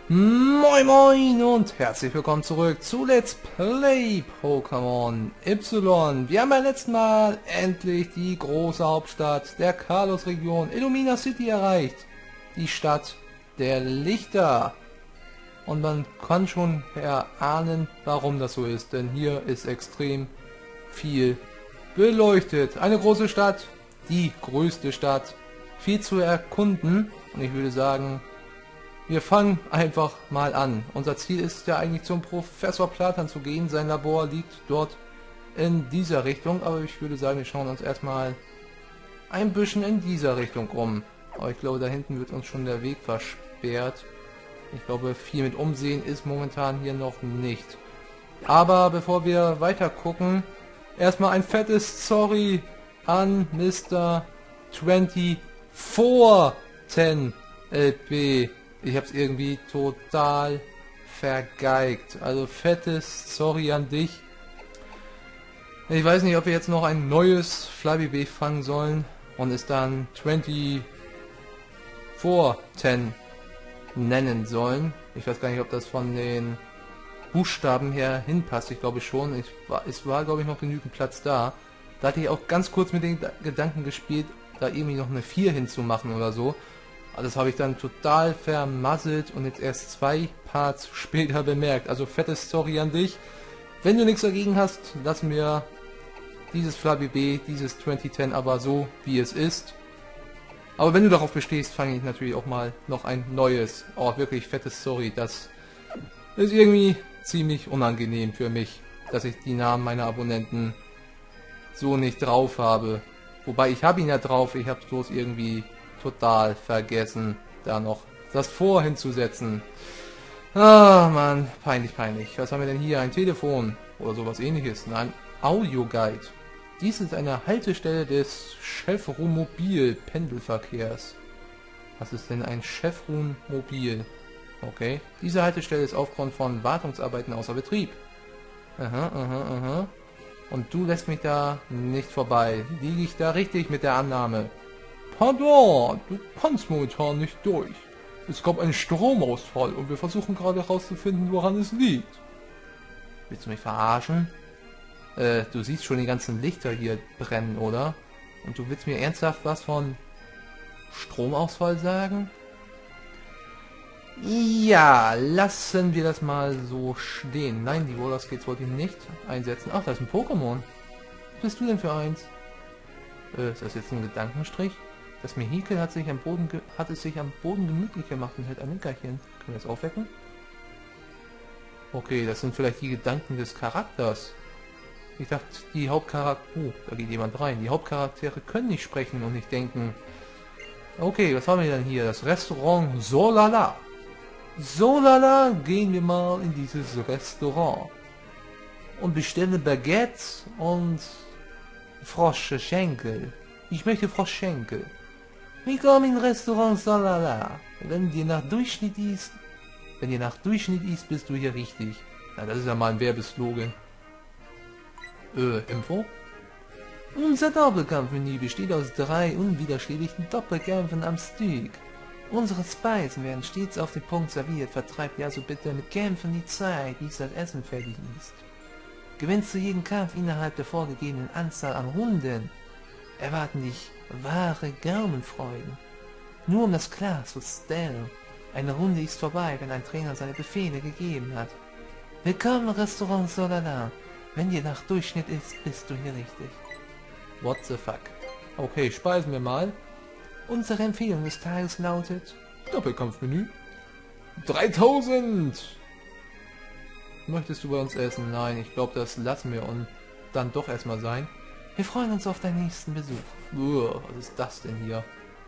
Moin Moin und herzlich willkommen zurück zu Let's Play Pokémon Y. Wir haben beim letzten Mal endlich die große Hauptstadt der Kalos-Region Illumina City erreicht. Die Stadt der Lichter. Und man kann schon erahnen, warum das so ist, denn hier ist extrem viel beleuchtet. Eine große Stadt, die größte Stadt, viel zu erkunden und ich würde sagen, wir fangen einfach mal an. Unser Ziel ist ja eigentlich zum Professor Platan zu gehen. Sein Labor liegt dort in dieser Richtung. Aber ich würde sagen, wir schauen uns erstmal ein bisschen in dieser Richtung um. Aber ich glaube, da hinten wird uns schon der Weg versperrt. Ich glaube, viel mit Umsehen ist momentan hier noch nicht. Aber bevor wir weiter gucken, erstmal ein fettes Sorry an Mr. 2410 LP. Ich habe es irgendwie total vergeigt. Also fettes Sorry an dich. Ich weiß nicht, ob wir jetzt noch ein neues Flabébé fangen sollen und es dann 2410 nennen sollen. Ich weiß gar nicht, ob das von den Buchstaben her hinpasst. Ich glaube schon. Es war glaube ich noch genügend Platz da. Da hatte ich auch ganz kurz mit den Gedanken gespielt, da irgendwie noch eine 4 hinzumachen oder so. Das habe ich dann total vermasselt und jetzt erst 2 Parts später bemerkt. Also fettes Sorry an dich. Wenn du nichts dagegen hast, lassen wir dieses Flabébé, dieses 2010 aber so wie es ist. Aber wenn du darauf bestehst, fange ich natürlich auch mal noch ein neues. Oh, wirklich fettes Sorry. Das ist irgendwie ziemlich unangenehm für mich, dass ich die Namen meiner Abonnenten so nicht drauf habe. Wobei ich habe ihn ja drauf, ich habe es bloß irgendwie total vergessen, da noch das Vor hinzusetzen. Ah, Mann, peinlich, peinlich. Was haben wir denn hier? Ein Telefon oder sowas ähnliches. Ein Audioguide. Dies ist eine Haltestelle des Chevron-Mobil-Pendelverkehrs. Was ist denn ein Chevron-Mobil? Okay. Diese Haltestelle ist aufgrund von Wartungsarbeiten außer Betrieb. Aha, aha, aha. Und du lässt mich da nicht vorbei. Liege ich da richtig mit der Annahme? Pardon, du kannst momentan nicht durch. Es gab einen Stromausfall und wir versuchen gerade herauszufinden, woran es liegt. Willst du mich verarschen? Du siehst schon die ganzen Lichter hier brennen, oder? Und du willst mir ernsthaft was von Stromausfall sagen? Ja, lassen wir das mal so stehen. Nein, die Roller Skates wollte ich nicht einsetzen. Ach, da ist ein Pokémon. Was bist du denn für eins? Ist das jetzt ein Gedankenstrich? Das Mehikel hat es sich am Boden gemütlich gemacht und hält ein Nickerchen. Können wir das aufwecken? Okay, das sind vielleicht die Gedanken des Charakters. Ich dachte, die Hauptcharaktere... Oh, da geht jemand rein. Die Hauptcharaktere können nicht sprechen und nicht denken. Okay, was haben wir denn hier? Das Restaurant Solala. Solala, gehen wir mal in dieses Restaurant. Und bestellen Baguette und Froschschenkel. Ich möchte Froschschenkel. Willkommen im Restaurant Solala. Wenn dir nach Durchschnitt ist, bist du hier richtig. Na, das ist ja mal ein Werbeslogan. Info? Unser Doppelkampfmenü besteht aus 3 unwiderstehlichen Doppelkämpfen am Stück. Unsere Speisen werden stets auf den Punkt serviert. Vertreibt dir also bitte mit Kämpfen die Zeit, bis das Essen fertig ist. Gewinnst du jeden Kampf innerhalb der vorgegebenen Anzahl an Runden, erwarten dich wahre Gaumenfreuden. Nur um das klarzustellen, eine Runde ist vorbei, wenn ein Trainer seine Befehle gegeben hat. Willkommen im Restaurant Solala. Wenn dir nach Durchschnitt ist, bist du hier richtig. What the fuck? Okay, speisen wir mal. Unsere Empfehlung des Tages lautet... Doppelkampfmenü. 3000! Möchtest du bei uns essen? Nein, ich glaube, das lassen wir und dann doch erstmal sein. Wir freuen uns auf deinen nächsten Besuch. Was ist das denn hier?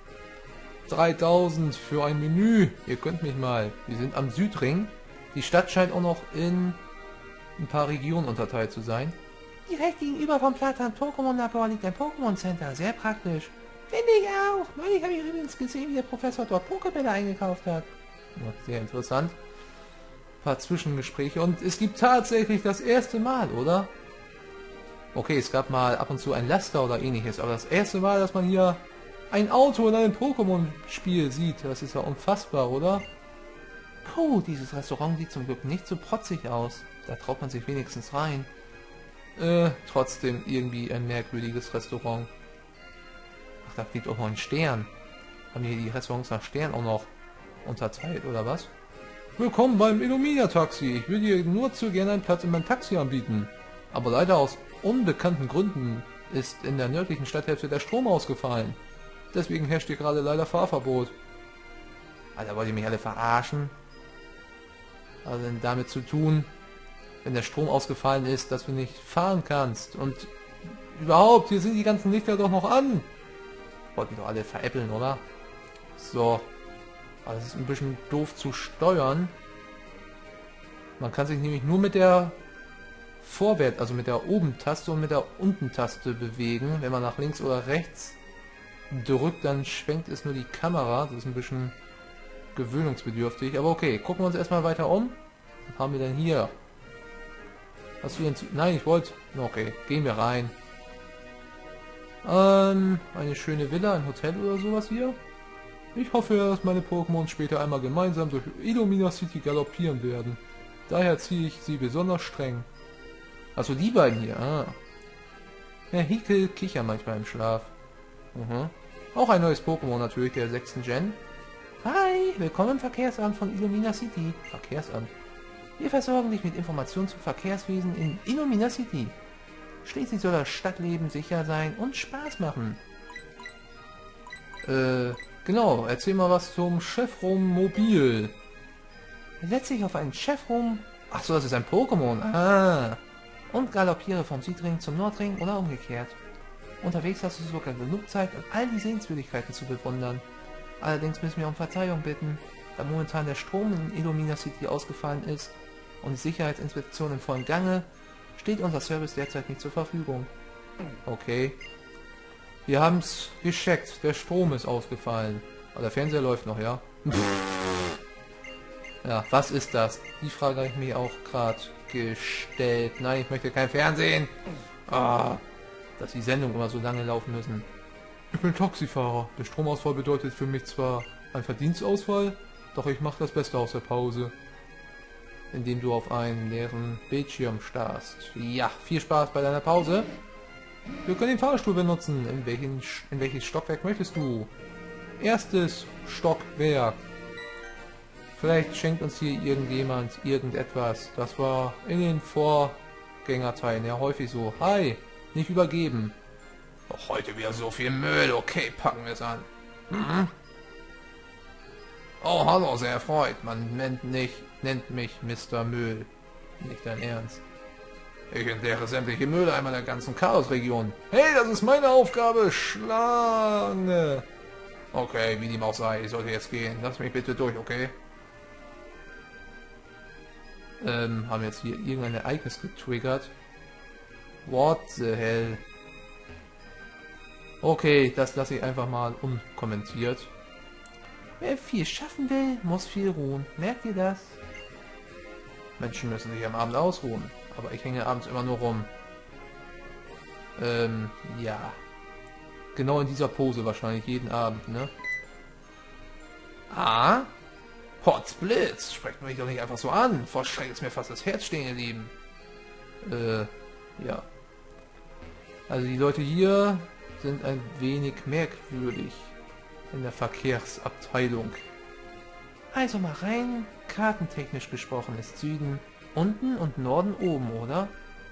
3000 für ein Menü. Ihr könnt mich mal. Wir sind am Südring. Die Stadt scheint auch noch in ein paar Regionen unterteilt zu sein. Direkt gegenüber vom Platan Pokémon Labor liegt ein Pokémon Center. Sehr praktisch. Finde ich auch. Neulich habe ich übrigens gesehen, wie der Professor dort Pokébälle eingekauft hat. Sehr interessant. Ein paar Zwischengespräche und es gibt tatsächlich das erste Mal, oder? Okay, es gab mal ab und zu ein Laster oder ähnliches, aber das erste Mal, dass man hier ein Auto in einem Pokémon-Spiel sieht, das ist ja unfassbar, oder? Puh, dieses Restaurant sieht zum Glück nicht so protzig aus. Da traut man sich wenigstens rein. Trotzdem irgendwie ein merkwürdiges Restaurant. Ach, da fliegt auch noch ein Stern. Haben hier die Restaurants nach Stern auch noch unterteilt, oder was? Willkommen beim Illumina-Taxi. Ich will dir nur zu gerne einen Platz in meinem Taxi anbieten. Aber leider aus unbekannten Gründen ist in der nördlichen Stadthälfte der Strom ausgefallen. Deswegen herrscht hier gerade leider Fahrverbot. Alter, wollt ihr mich alle verarschen? Also denn damit zu tun, wenn der Strom ausgefallen ist, dass du nicht fahren kannst. Und überhaupt, hier sind die ganzen Lichter doch noch an. Wollten doch alle veräppeln, oder? So. Aber das ist ein bisschen doof zu steuern. Man kann sich nämlich nur mit der Vorwärts, also mit der Oben-Taste und mit der Unten-Taste bewegen. Wenn man nach links oder rechts drückt, dann schwenkt es nur die Kamera. Das ist ein bisschen gewöhnungsbedürftig. Aber okay, gucken wir uns erstmal weiter um. Was haben wir denn hier? Hast du denn zu... Nein, ich wollte... Okay, gehen wir rein. Eine schöne Villa, ein Hotel oder sowas hier. Ich hoffe, dass meine Pokémon später einmal gemeinsam durch Illumina City galoppieren werden. Daher ziehe ich sie besonders streng. Also die beiden hier, ah. Herr Hickel kichert manchmal im Schlaf. Auch ein neues Pokémon natürlich, der 6. Gen. Hi, willkommen im Verkehrsamt von Illumina City. Verkehrsamt. Wir versorgen dich mit Informationen zum Verkehrswesen in Illumina City. Schließlich soll das Stadtleben sicher sein und Spaß machen. Genau, erzähl mal was zum Chevron Mobil. Setz dich auf einen Chevron... Ach so, das ist ein Pokémon. Ah. Und galoppiere vom Südring zum Nordring oder umgekehrt. Unterwegs hast du sogar genug Zeit, um all die Sehenswürdigkeiten zu bewundern. Allerdings müssen wir um Verzeihung bitten, da momentan der Strom in Illumina City ausgefallen ist und die Sicherheitsinspektion im vollen Gange, steht unser Service derzeit nicht zur Verfügung. Okay. Wir haben es gecheckt, der Strom ist ausgefallen. Aber der Fernseher läuft noch, ja? Ja, was ist das? Die Frage habe ich mir auch gerade gestellt. Nein, ich möchte kein Fernsehen. Ah, dass die Sendungen immer so lange laufen müssen. Ich bin Taxifahrer. Der Stromausfall bedeutet für mich zwar ein Verdienstausfall, doch ich mache das Beste aus der Pause. Indem du auf einen leeren Bildschirm starrst. Ja, viel Spaß bei deiner Pause. Wir können den Fahrstuhl benutzen. In welches Stockwerk möchtest du? Erstes Stockwerk. Vielleicht schenkt uns hier irgendjemand irgendetwas. Das war in den Vorgängerteilen ja häufig so. Hi, nicht übergeben. Doch heute wieder so viel Müll. Okay, packen wir es an. Oh, hallo, sehr erfreut. Man nennt mich Mr. Müll. Nicht dein Ernst. Ich entleere sämtliche Mülleimer der ganzen Chaosregion. Hey, das ist meine Aufgabe, Schlange. Okay, wie dem auch sei, ich sollte jetzt gehen. Lass mich bitte durch, okay? Haben wir jetzt hier irgendein Ereignis getriggert? What the hell? Okay, das lasse ich einfach mal unkommentiert. Wer viel schaffen will, muss viel ruhen. Merkt ihr das? Menschen müssen sich am Abend ausruhen. Aber ich hänge abends immer nur rum. Ja. Genau in dieser Pose wahrscheinlich jeden Abend, ne? Ah? Potzblitz! Sprecht mich doch nicht einfach so an. Vor Schreck ist mir fast das Herz stehen geblieben. Ja. Also die Leute hier sind ein wenig merkwürdig in der Verkehrsabteilung. Also mal rein, kartentechnisch gesprochen ist Süden unten und Norden oben, oder?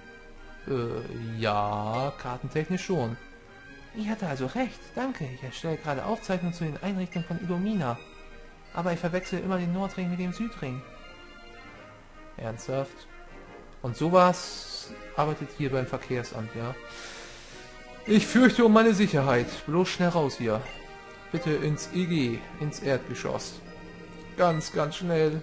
Ja, kartentechnisch schon. Ich hatte also recht, danke. Ich erstelle gerade Aufzeichnungen zu den Einrichtungen von Illumina. Aber ich verwechsel immer den Nordring mit dem Südring. Ernsthaft? Und sowas arbeitet hier beim Verkehrsamt, ja? Ich fürchte um meine Sicherheit. Bloß schnell raus hier. Bitte ins EG, ins Erdgeschoss. Ganz, ganz schnell.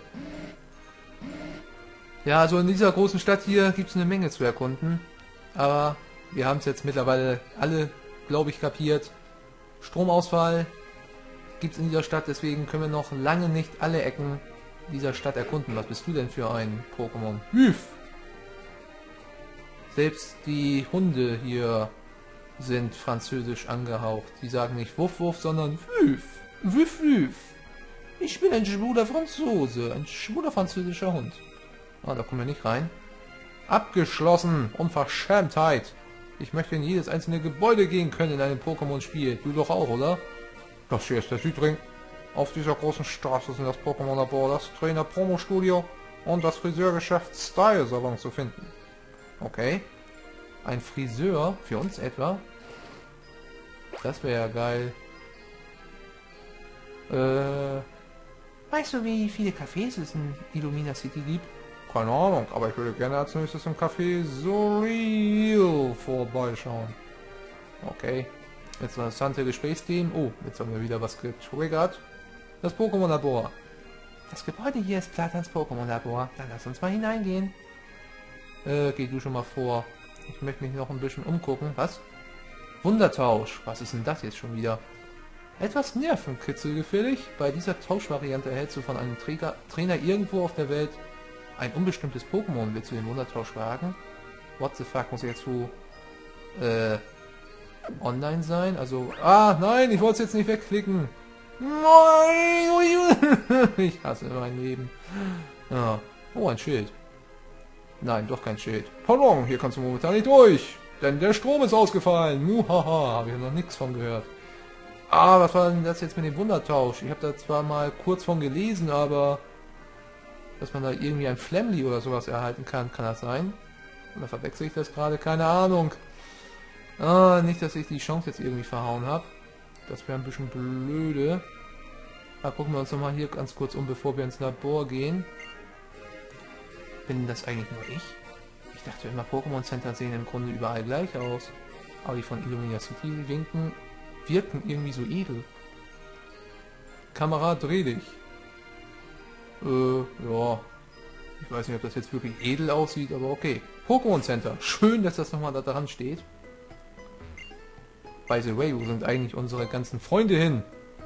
Ja, also in dieser großen Stadt hier gibt es eine Menge zu erkunden. Aber wir haben es jetzt mittlerweile alle, glaube ich, kapiert. Stromausfall gibt es in dieser Stadt, deswegen können wir noch lange nicht alle Ecken dieser Stadt erkunden. Was bist du denn für ein Pokémon? Hüf! Selbst die Hunde hier sind französisch angehaucht. Die sagen nicht Wuff Wuff, sondern Wüf. Wüf Wüf. Ich bin ein schwuler Franzose, ein schwuler französischer Hund. Ah, da kommen wir nicht rein. Abgeschlossen. Unverschämtheit. Ich möchte in jedes einzelne Gebäude gehen können in einem Pokémon-Spiel. Du doch auch, oder? Das hier ist der Südring. Auf dieser großen Straße sind das Pokémon-Labor, das Trainer-Promo-Studio und das Friseurgeschäft Style-Salon zu finden. Okay. Ein Friseur für uns etwa? Das wäre ja geil. Weißt du, wie viele Cafés es in Illumina City gibt? Keine Ahnung, aber ich würde gerne als nächstes im Café Surreal vorbeischauen. Okay. Interessante Gesprächsthemen. Oh, jetzt haben wir wieder was getriggert. Das Pokémon-Labor. Das Gebäude hier ist Platans Pokémon-Labor. Dann lass uns mal hineingehen. Geh du schon mal vor. Ich möchte mich noch ein bisschen umgucken. Was? Wundertausch. Was ist denn das jetzt schon wieder? Etwas Nervenkitzel gefällig. Bei dieser Tauschvariante erhältst du von einem Trainer irgendwo auf der Welt ein unbestimmtes Pokémon. Willst du den Wundertausch wagen? What the fuck, muss ich jetzt zu online sein? Also, nein, ich wollte es jetzt nicht wegklicken. Nein, ich hasse mein Leben. Ja. Oh, ein Schild. Nein, doch kein Schild. Pardon, hier kannst du momentan nicht durch, denn der Strom ist ausgefallen. Muhaha, habe ich noch nichts von gehört. Was war denn das jetzt mit dem Wundertausch? Ich habe da zwar mal kurz von gelesen, aber dass man da irgendwie ein Flamly oder sowas erhalten kann, kann das sein? Oder verwechsel ich das gerade? Keine Ahnung. Nicht, dass ich die Chance jetzt irgendwie verhauen habe. Das wäre ein bisschen blöde. Gucken wir uns noch mal hier ganz kurz um, bevor wir ins Labor gehen. Bin das eigentlich nur ich? Ich dachte immer, Pokémon Center sehen im Grunde überall gleich aus. Aber die von Illumina City wirken irgendwie so edel. Kamera, dreh dich. Ja. Ich weiß nicht, ob das jetzt wirklich edel aussieht, aber okay. Pokémon Center. Schön, dass das nochmal da dran steht. By the way, wo sind eigentlich unsere ganzen Freunde hin?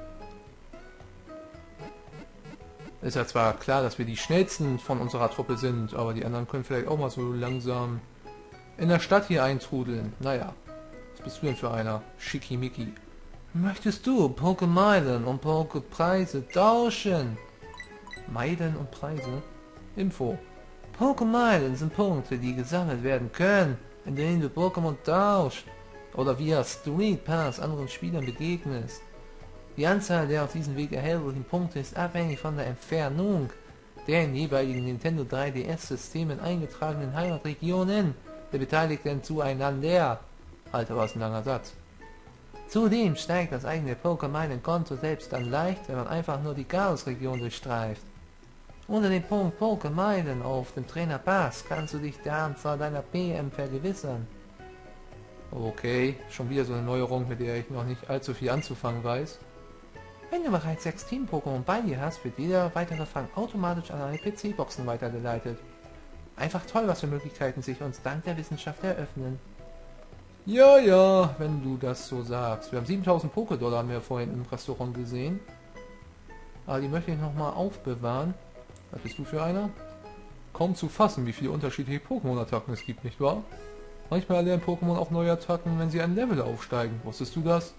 Ist ja zwar klar, dass wir die schnellsten von unserer Truppe sind, aber die anderen können vielleicht auch mal so langsam in der Stadt hier eintrudeln. Naja, was bist du denn für einer? Schickimicki. Möchtest du Pokémeilen und Poképreise tauschen? Meilen und Preise? Info. Pokémeilen sind Punkte, die gesammelt werden können, indem du Pokémon tauscht oder via Street Pass anderen Spielern begegnest. Die Anzahl der auf diesem Weg erhältlichen Punkte ist abhängig von der Entfernung der in jeweiligen Nintendo 3DS-Systemen eingetragenen Heimatregionen der Beteiligten zueinander. Alter, was ein langer Satz. Zudem steigt das eigene Pokémon-Konto selbst dann leicht, wenn man einfach nur die Chaos-Region durchstreift. Unter dem Punkt Pokémon auf dem Trainer Pass kannst du dich der Anzahl deiner PM vergewissern. Okay, schon wieder so eine Neuerung, mit der ich noch nicht allzu viel anzufangen weiß. Wenn du bereits 6 Team-Pokémon bei dir hast, wird jeder weitere Fang automatisch an eine PC-Boxen weitergeleitet. Einfach toll, was für Möglichkeiten sich uns dank der Wissenschaft eröffnen. Ja, wenn du das so sagst. Wir haben 7000 Pokédollar, haben wir vorhin im Restaurant gesehen. Aber die möchte ich nochmal aufbewahren. Was bist du für einer? Kaum zu fassen, wie viele unterschiedliche Pokémon-Attacken es gibt, nicht wahr? Manchmal erlernen Pokémon auch neue Attacken, wenn sie ein Level aufsteigen. Wusstest du das?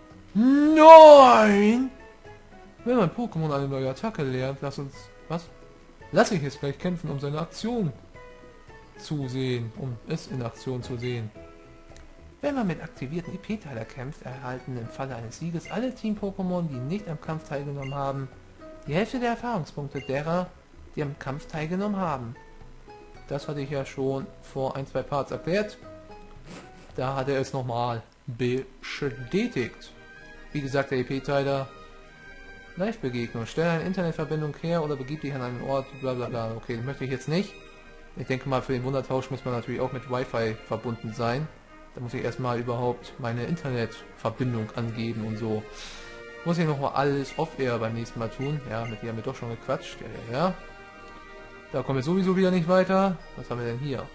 Nein! Wenn mein Pokémon eine neue Attacke lernt, lass ich es gleich kämpfen, um seine Aktion zu sehen, um es in Aktion zu sehen. Wenn man mit aktivierten IP-Teiler kämpft, erhalten im Falle eines Sieges alle Team-Pokémon, die nicht am Kampf teilgenommen haben, die Hälfte der Erfahrungspunkte derer, die am Kampf teilgenommen haben. Das hatte ich ja schon vor 1-2 Parts erklärt. Da hat er es nochmal bestätigt. Wie gesagt, der EP-Teiler. Live-Begegnung. Stelle eine Internetverbindung her oder begib dich an einen Ort, bla bla bla. Okay, das möchte ich jetzt nicht. Ich denke mal, für den Wundertausch muss man natürlich auch mit Wi-Fi verbunden sein. Da muss ich erstmal überhaupt meine Internetverbindung angeben und so. Muss ich nochmal alles off-air beim nächsten Mal tun. Ja, mit dir haben wir doch schon gequatscht. Ja. Da kommen wir sowieso wieder nicht weiter. Was haben wir denn hier?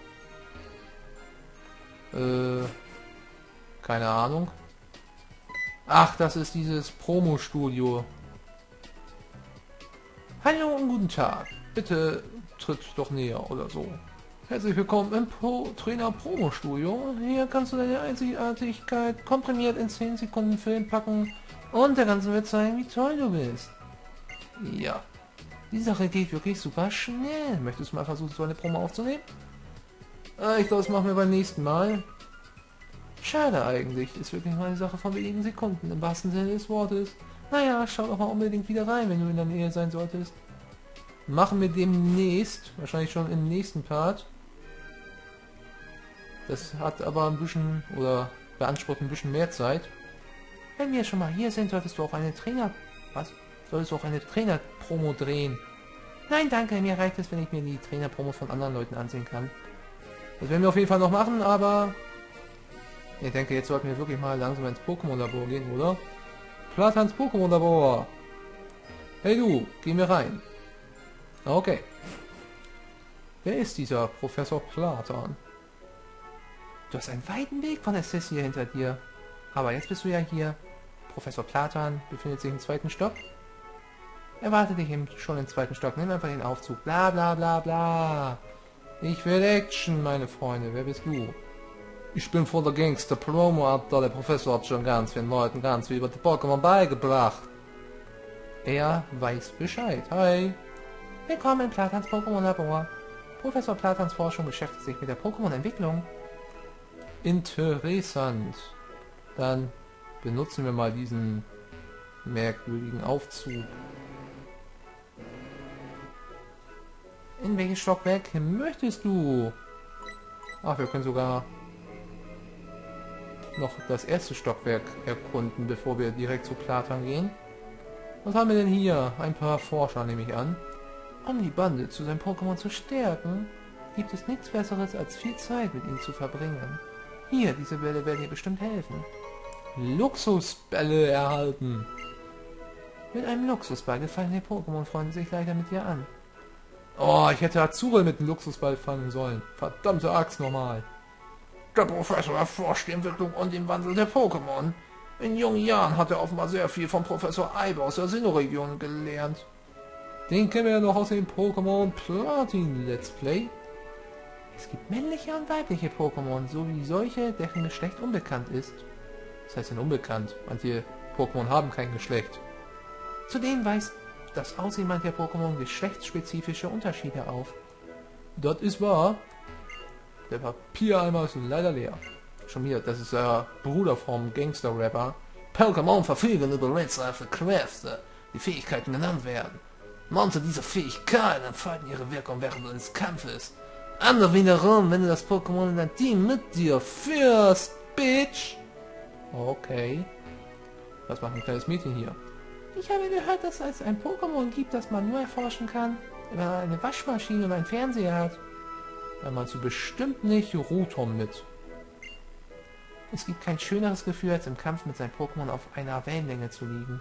Keine Ahnung. Ach, das ist dieses Promo-Studio. Hallo und guten Tag. Bitte tritt doch näher oder so. Herzlich willkommen im Trainer Promo Studio. Hier kannst du deine Einzigartigkeit komprimiert in 10 Sekunden Film packen und der ganzen Welt zeigen, wie toll du bist. Ja. Die Sache geht wirklich super schnell. Möchtest du mal versuchen, so eine Promo aufzunehmen? Ich glaube, das machen wir beim nächsten Mal. Schade eigentlich. Ist wirklich mal eine Sache von wenigen Sekunden, im wahrsten Sinne des Wortes. Naja, schau doch mal unbedingt wieder rein, wenn du in der Nähe sein solltest. Machen wir demnächst, wahrscheinlich schon im nächsten Part. Das hat aber ein bisschen, oder beansprucht ein bisschen mehr Zeit. Wenn wir schon mal hier sind, solltest du auch eine Solltest du auch eine Trainer-Promo drehen? Nein, danke, mir reicht es, wenn ich mir die Trainer-Promo von anderen Leuten ansehen kann. Das werden wir auf jeden Fall noch machen, aber ich denke, jetzt sollten wir wirklich mal langsam ins Pokémon-Labor gehen, oder? Platans Pokémon-Labor! Hey du, gehen wir rein. Okay. Wer ist dieser Professor Platan? Du hast einen weiten Weg von Assessia hinter dir. Aber jetzt bist du ja hier. Professor Platan befindet sich im 2. Stock. Erwarte dich schon im 2. Stock. Nimm einfach den Aufzug. Bla bla bla bla. Ich will Action, meine Freunde. Wer bist du? Ich bin von der Gangster Promo Abteilung. Der Professor hat schon ganz vielen Leuten ganz viel über die Pokémon beigebracht. Er weiß Bescheid. Hi. Willkommen in Platans Pokémon-Labor. Professor Platans Forschung beschäftigt sich mit der Pokémon-Entwicklung. Interessant. Dann benutzen wir mal diesen merkwürdigen Aufzug. In welches Stockwerk möchtest du? Ach, wir können sogar noch das 1. Stockwerk erkunden, bevor wir direkt zu Platan gehen. Was haben wir denn hier? Ein paar Forscher, nehme ich an. Um die Bande zu seinem Pokémon zu stärken, gibt es nichts Besseres, als viel Zeit mit ihnen zu verbringen. Hier, diese Bälle werden dir bestimmt helfen. Luxusbälle erhalten. Mit einem Luxusball gefallen die Pokémon-Freunde sich leider mit dir an. Oh, ich hätte Azurel mit dem Luxusball fangen sollen. Verdammte Axt nochmal. Der Professor erforscht die Entwicklung und den Wandel der Pokémon. In jungen Jahren hat er offenbar sehr viel vom Professor Aiba aus der Sinnoh-Region gelernt. Den kennen wir ja noch aus dem Pokémon Platin Let's Play. Es gibt männliche und weibliche Pokémon, sowie solche, deren Geschlecht unbekannt ist. Das heißt denn unbekannt? Manche Pokémon haben kein Geschlecht. Zudem weist das Aussehen mancher Pokémon geschlechtsspezifische Unterschiede auf. Das ist wahr. Der Papiereimer ist leider leer. Schon wieder, das ist der Bruder vom Gangster-Rapper. Pokémon verfügen über rätselhafte Kräfte, die Fähigkeiten genannt werden. Manche dieser Fähigkeiten entfalten ihre Wirkung während eines Kampfes. Andere wiederum, wenn du das Pokémon in dein Team mit dir führst, Bitch. Okay. Was macht ein kleines Mädchen hier? Ich habe gehört, dass es ein Pokémon gibt, das man nur erforschen kann, wenn man eine Waschmaschine und einen Fernseher hat. Dann meinst du bestimmt nicht Rotom mit. Es gibt kein schöneres Gefühl, als im Kampf mit seinem Pokémon auf einer Wellenlänge zu liegen.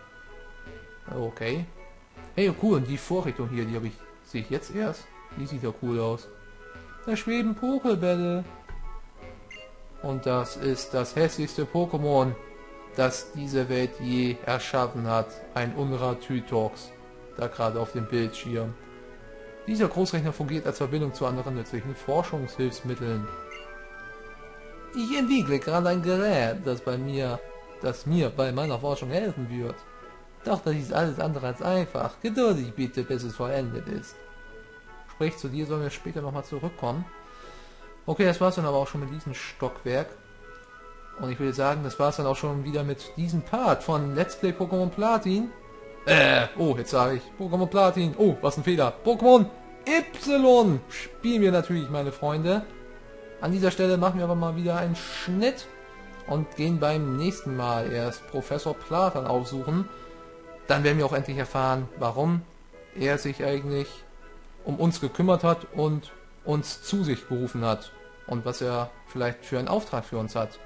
Okay. Hey, cool, und die Vorrichtung hier, die sehe ich jetzt erst. Die sieht ja cool aus. Da schweben Pokébälle. Und das ist das hässlichste Pokémon, das diese Welt je erschaffen hat. Ein Unrathytox. Da gerade auf dem Bildschirm. Dieser Großrechner fungiert als Verbindung zu anderen nützlichen Forschungshilfsmitteln. Ich entwickle gerade ein Gerät, das mir bei meiner Forschung helfen wird. Doch das ist alles andere als einfach. Geduldig bitte, bis es vollendet ist. Sprich, zu dir sollen wir später nochmal zurückkommen. Okay, das war's dann aber auch schon mit diesem Stockwerk. Und ich würde sagen, das war's dann auch schon wieder mit diesem Part von Let's Play Pokémon Platin. Oh, jetzt sage ich Pokémon Platin. Oh, was ein Fehler. Pokémon Y spielen wir natürlich, meine Freunde. An dieser Stelle machen wir aber mal wieder einen Schnitt und gehen beim nächsten Mal erst Professor Platan aufsuchen. Dann werden wir auch endlich erfahren, warum er sich eigentlich um uns gekümmert hat und uns zu sich gerufen hat. Und was er vielleicht für einen Auftrag für uns hat.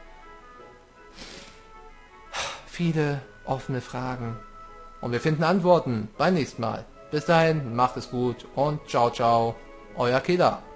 Viele offene Fragen. Und wir finden Antworten beim nächsten Mal. Bis dahin, macht es gut und ciao, ciao. Euer Killer.